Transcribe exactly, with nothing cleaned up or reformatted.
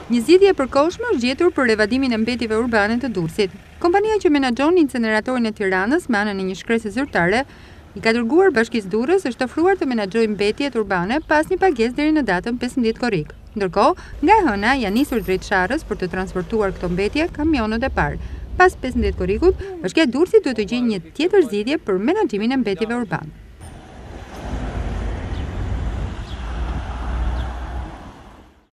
Një zgjidhje e përkohshme është gjetur për evadimin e mbetjeve urbane të Durrësit. Kompania që menaxhon inceneratorin e Tiranës me anën e një shkrese zyrtare, i ka dërguar Bashkisë Durrës është ofruar të menaxhojë mbetjet urbane pas një pagesë deri në datën pesëmbëdhjetë korrik. Ndërkohë, nga e hëna janë nisur drejt Sharrës për të transportuar këto mbetje kamionët e parë. Pas pesëmbëdhjetë korrikut, Bashkia e Durrësit duhet të gjejë një tjetër zgjidhje për menaxhimin e mbetjeve urbane.